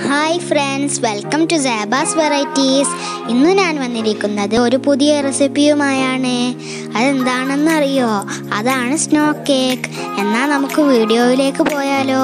Hi friends, welcome to zeba's varieties. ഇന്ന് ഞാൻ വന്നിരിക്കുന്നത് ഒരു പുതിയ റെസിപ്പിയുമായാണ്. അതെന്താണെന്ന് അറിയോ? അതാണ് സ്നോ കേക്ക്. എന്നാൽ നമുക്ക് വീഡിയോയിലേക്ക് പോയാലോ?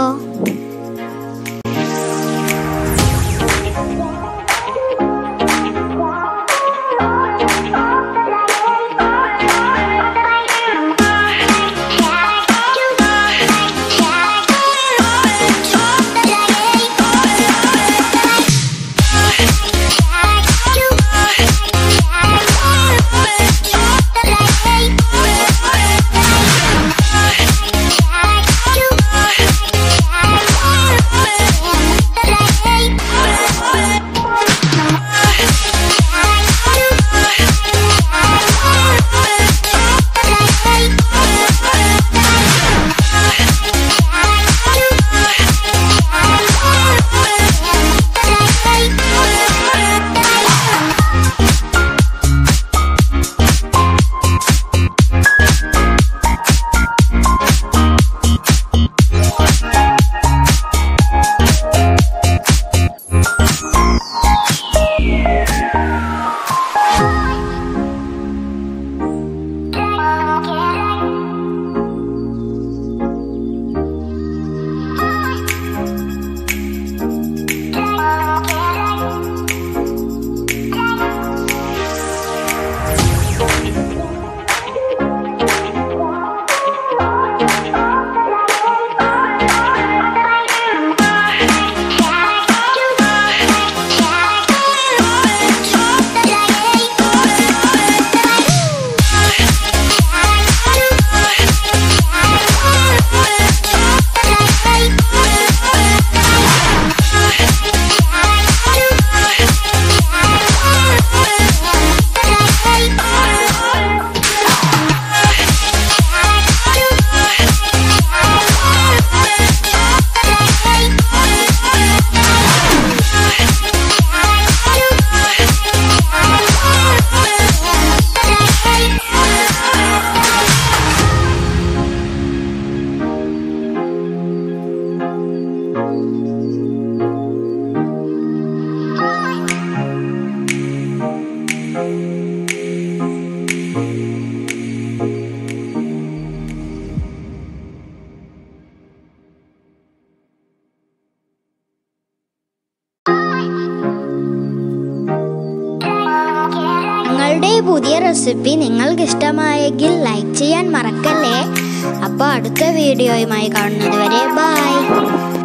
ഞങ്ങളുടെ പുതിയ റെസിപ്പി നിങ്ങൾക്ക് ഇഷ്ടമായെങ്കിൽ ലൈക്ക് ചെയ്യാൻ മറക്കല്ലേ. അപ്പോൾ അടുത്ത വീഡിയോയുമായി കാണുന്നത് വരെ ബൈ.